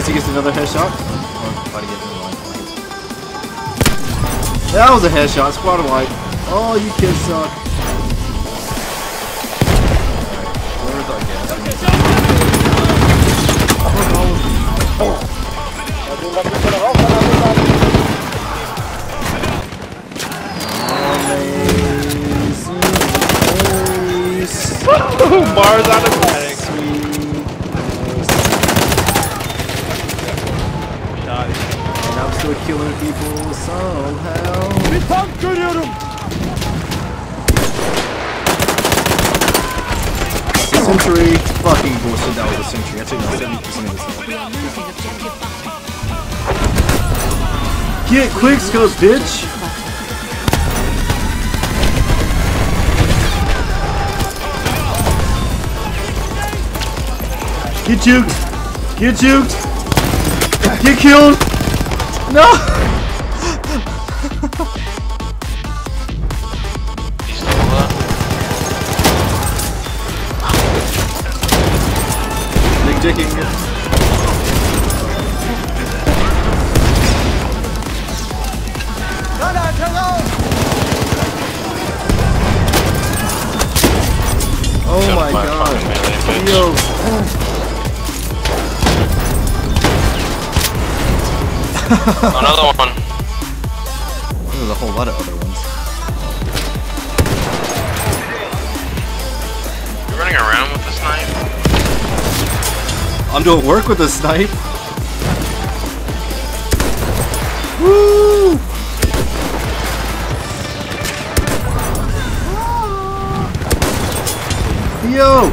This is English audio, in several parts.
he gets another headshot. That was a headshot, squad wipe. Oh, you kids suck. Where's our gas? Mars automatic. And I'm still killing people somehow. Century. Fucking bullshit, that was a century. I took 70% of this. Get quick scope, bitch! Get juked! Get juked! Get killed! No! He's still alive. Big dicking. Oh my god. Yo. Another one. There's a whole lot of other ones. You're running around with the snipe? I'm doing work with a snipe. Woo! Yo!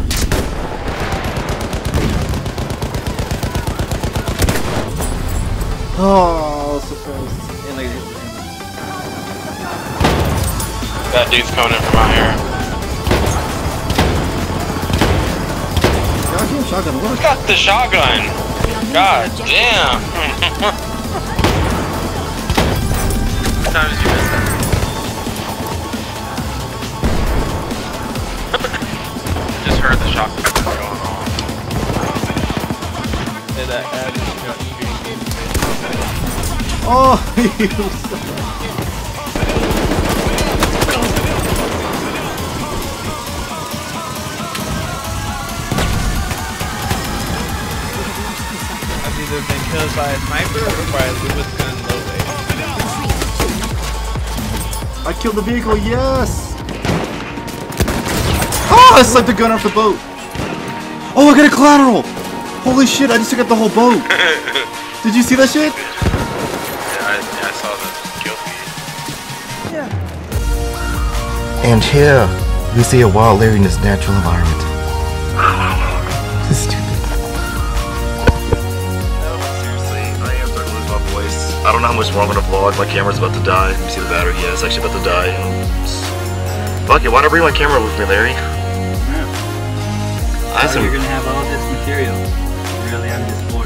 Oh, surprised. And like, That dude's coming in from out here. goddamn shotgun. Who's got the shotgun? God damn. How many times you missed that? Just heard the shotgun going on. And that added got shooting. Oh, you I've either been killed by a sniper or by a Lewis gun low weight. I killed the vehicle, yes! Oh, I sniped the gun off the boat! Oh, I got a collateral! Holy shit, I just took out the whole boat! Did you see that shit? Yeah, I saw the kill feed. And here, we see a wild Larry in his natural environment. Stupid. No, but seriously, I am starting to lose my voice. I don't know how much more I'm gonna vlog. My camera's about to die. You see the battery? Yeah, it's actually about to die. Fuck it, why not bring my camera with me, Larry? Yeah. You're gonna have all this material. Really, I'm just bored.